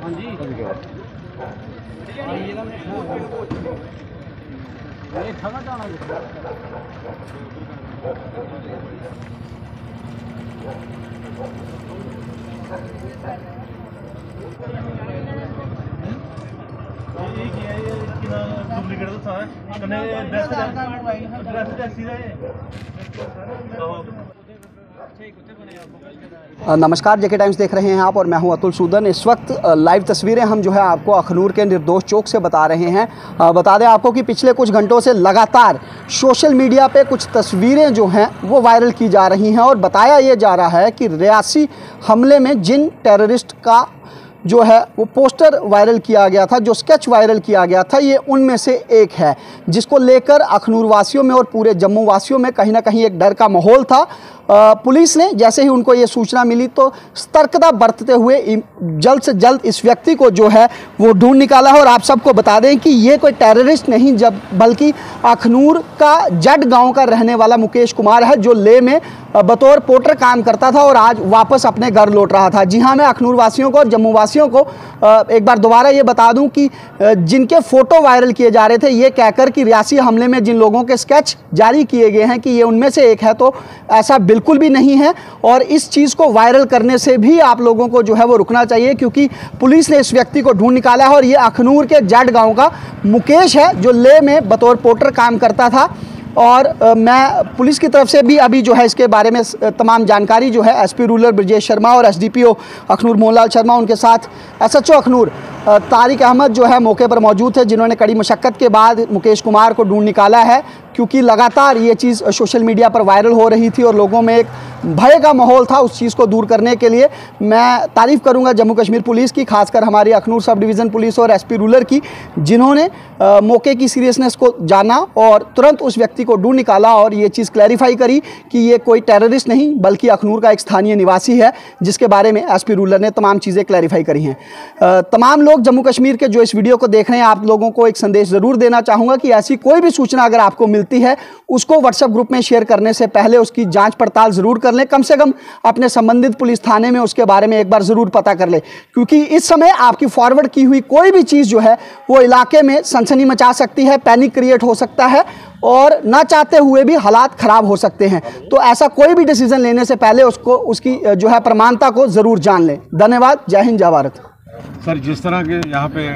नमस्कार, जेके टाइम्स देख रहे हैं आप और मैं हूं अतुल सूदन। इस वक्त लाइव तस्वीरें हम जो है आपको अखनूर के निर्दोष चौक से बता रहे हैं। बता दें आपको कि पिछले कुछ घंटों से लगातार सोशल मीडिया पे कुछ तस्वीरें जो हैं वो वायरल की जा रही हैं और बताया ये जा रहा है कि रियासी हमले में जिन टेररिस्ट का जो है वो पोस्टर वायरल किया गया था, जो स्केच वायरल किया गया था, ये उनमें से एक है, जिसको लेकर अखनूर वासियों में और पूरे जम्मू वासियों में कहीं ना कहीं एक डर का माहौल था। पुलिस ने जैसे ही उनको ये सूचना मिली तो सतर्कता बरतते हुए जल्द से जल्द इस व्यक्ति को जो है वो ढूंढ निकाला है। और आप सबको बता दें कि ये कोई टेररिस्ट नहीं बल्कि अखनूर का जट गांव का रहने वाला मुकेश कुमार है, जो लेह में बतौर पोर्टर काम करता था और आज वापस अपने घर लौट रहा था। जी हाँ, मैं अखनूर वासियों को और जम्मू वासियों को एक बार दोबारा ये बता दूं कि जिनके फ़ोटो वायरल किए जा रहे थे ये कहकर कि रियासी हमले में जिन लोगों के स्केच जारी किए गए हैं कि ये उनमें से एक है, तो ऐसा बिल्कुल भी नहीं है। और इस चीज़ को वायरल करने से भी आप लोगों को जो है वो रुकना चाहिए, क्योंकि पुलिस ने इस व्यक्ति को ढूंढ निकाला है और ये अखनूर के जट गाँव का मुकेश है, जो लेह में बतौर पोर्टर काम करता था। और मैं पुलिस की तरफ से भी अभी जो है इसके बारे में तमाम जानकारी जो है एसपी रूरल ब्रजेश शर्मा और एसडीपीओ अखनूर मोहनलाल शर्मा, उनके साथ एसएचओ अखनूर तारिक अहमद जो है मौके पर मौजूद है, जिन्होंने कड़ी मशक्क़त के बाद मुकेश कुमार को ढूंढ निकाला है, क्योंकि लगातार ये चीज़ सोशल मीडिया पर वायरल हो रही थी और लोगों में एक भय का माहौल था। उस चीज़ को दूर करने के लिए मैं तारीफ़ करूंगा जम्मू कश्मीर पुलिस की, खासकर हमारी अखनूर सब डिवीज़न पुलिस और एसपी रूरल की, जिन्होंने मौके की सीरियसनेस को जाना और तुरंत उस व्यक्ति को ढूंढ निकाला और ये चीज़ क्लैरिफाई करी कि ये कोई टेररिस्ट नहीं बल्कि अखनूर का एक स्थानीय निवासी है, जिसके बारे में एसपी रूरल ने तमाम चीज़ें क्लैरिफाई करी हैं। तमाम लोग जम्मू कश्मीर के जो इस वीडियो को देख रहे हैं, आप लोगों को एक संदेश ज़रूर देना चाहूँगा कि ऐसी कोई भी सूचना अगर आपको मिलती है उसको व्हाट्सएप ग्रुप में शेयर करने से पहले उसकी जांच पड़ताल ज़रूर कर लें। कम से कम अपने संबंधित पुलिस थाने में उसके बारे में एक बार ज़रूर पता कर लें, क्योंकि इस समय आपकी फॉरवर्ड की हुई कोई भी चीज़ जो है वो इलाके में सनसनी मचा सकती है, पैनिक क्रिएट हो सकता है और ना चाहते हुए भी हालात ख़राब हो सकते हैं। तो ऐसा कोई भी डिसीजन लेने से पहले उसकी जो है प्रमाणता को ज़रूर जान लें। धन्यवाद। जय हिंद, जय भारत। सर, जिस तरह के यहाँ पे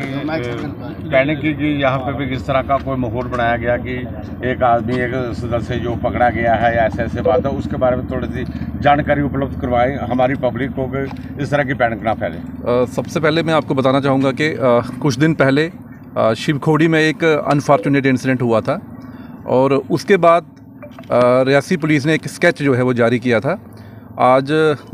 पैनिक की यहाँ पे भी किस तरह का कोई माहौल बनाया गया कि एक आदमी एक सदस्य जो पकड़ा गया है या ऐसे बात है, उसके बारे में थोड़ी सी जानकारी उपलब्ध करवाएं हमारी पब्लिक को कि इस तरह की पैनिक ना फैले। सबसे पहले मैं आपको बताना चाहूँगा कि कुछ दिन पहले शिवखोड़ी में एक अनफॉर्चुनेट इंसिडेंट हुआ था और उसके बाद रियासी पुलिस ने एक स्केच जो है वो जारी किया था। आज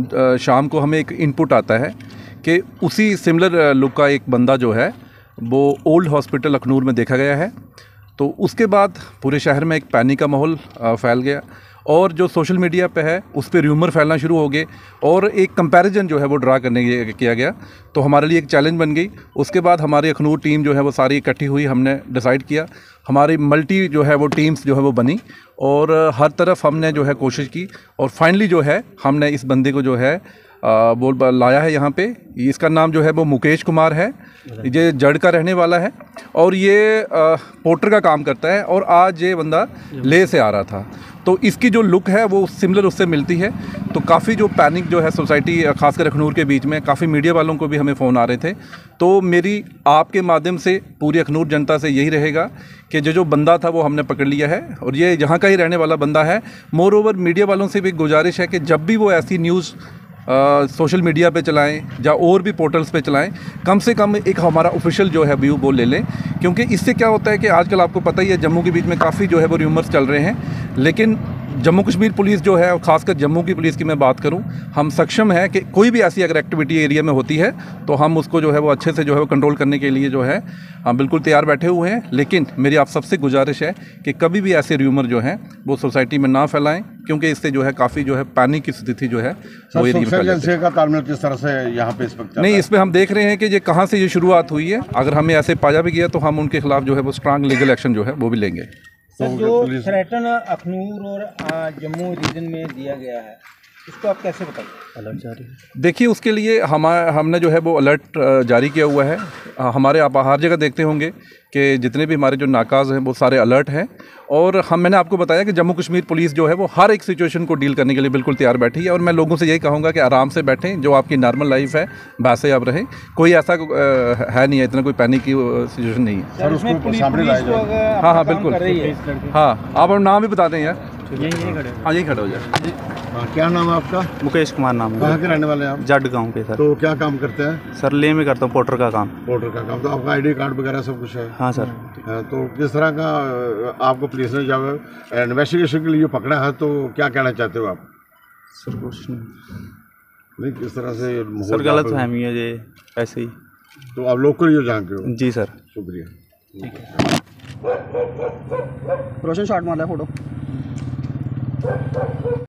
शाम को हमें एक इनपुट आता है कि उसी सिमिलर लुक का एक बंदा जो है वो ओल्ड हॉस्पिटल अखनूर में देखा गया है। तो उसके बाद पूरे शहर में एक पैनिक का माहौल फैल गया और जो सोशल मीडिया पे है उस पर र्यूमर फैलना शुरू हो गए और एक कंपैरिजन जो है वो ड्रा करने किया गया। तो हमारे लिए एक चैलेंज बन गई। उसके बाद हमारी अखनूर टीम जो है वो सारी इकट्ठी हुई, हमने डिसाइड किया, हमारी मल्टी जो है वो टीम्स जो है वो बनी और हर तरफ हमने जो है कोशिश की और फाइनली जो है हमने इस बंदे को जो है वो लाया है यहाँ पे। इसका नाम जो है वो मुकेश कुमार है, ये जड़ का रहने वाला है और ये पोर्टर का काम करता है और आज ये बंदा लेह से आ रहा था। तो इसकी जो लुक है वो सिमिलर उससे मिलती है। तो काफ़ी जो पैनिक जो है सोसाइटी खासकर अखनूर के बीच में, काफ़ी मीडिया वालों को भी हमें फ़ोन आ रहे थे। तो मेरी आपके माध्यम से पूरी अखनूर जनता से यही रहेगा कि जो बंदा था वो हमने पकड़ लिया है और ये यहाँ का ही रहने वाला बंदा है। मोर ओवर मीडिया वालों से भी गुजारिश है कि जब भी वो ऐसी न्यूज़ सोशल मीडिया पे चलाएं या और भी पोर्टल्स पे चलाएं, कम से कम एक हमारा ऑफिशियल जो है व्यू वो ले लें, क्योंकि इससे क्या होता है कि आजकल आपको पता ही है जम्मू के बीच में काफ़ी जो है वो र्यूमर्स चल रहे हैं। लेकिन जम्मू कश्मीर पुलिस जो है, खासकर जम्मू की पुलिस की मैं बात करूं, हम सक्षम है कि कोई भी ऐसी अगर एक्टिविटी एरिया में होती है तो हम उसको जो है वो अच्छे से जो है वो कंट्रोल करने के लिए जो है हम बिल्कुल तैयार बैठे हुए हैं। लेकिन मेरी आप सबसे गुजारिश है कि कभी भी ऐसे र्यूमर जो हैं वो सोसाइटी में ना फैलाएं, क्योंकि इससे जो है काफ़ी जो है पैनिक की स्थिति जो है वो एरिया का तालमेल किस तरह से यहाँ पे इस वक्त नहीं, इसमें हम देख रहे हैं कि ये कहाँ से ये शुरुआत हुई है। अगर हमें ऐसे पाया भी गया तो हम उनके खिलाफ जो है वो स्ट्रांग लीगल एक्शन जो है वो भी लेंगे। सर, जो थ्रेटन अखनूर और जम्मू रीजन में दिया गया है इसको आप कैसे बताइए अलर्ट जारी है? देखिए, उसके लिए हमने जो है वो अलर्ट जारी किया हुआ है। हमारे आप हर जगह देखते होंगे कि जितने भी हमारे जो नाकाज़ हैं वो सारे अलर्ट हैं। और मैंने आपको बताया कि जम्मू कश्मीर पुलिस जो है वो हर एक सिचुएशन को डील करने के लिए बिल्कुल तैयार बैठी है। और मैं लोगों से यही कहूँगा कि आराम से बैठें, जो आपकी नॉर्मल लाइफ है वैसे आप रहें। कोई ऐसा है नहीं है, इतना कोई पैनिक की सिचुएशन नहीं है। सर उसको सामने लाया जाए। हाँ बिल्कुल। हाँ, आप नाम भी बता दें यार। यही खड़े हाँ, यही खड़े हो जाए। हाँ, क्या नाम है आपका? मुकेश कुमार नाम है। कहाँ के रहने वाले हैं आप? जट गांव के सर। तो क्या काम करते हैं? सर ले में करता हूँ पोर्टर का काम। पोर्टर का काम। तो आपका आईडी कार्ड वगैरह सब कुछ है? हाँ सर। तो किस तरह का आपको पुलिस ने जब इन्वेस्टिगेशन के लिए पकड़ा है तो क्या कहना चाहते हो आप? सर कुछ नहीं, किस तरह से सर गलत फहमी है ये ऐसे ही। तो आप लोकल ही हो जहाँ के हो? जी सर। शुक्रिया। रोशन शॉट मार रहा है फोटो।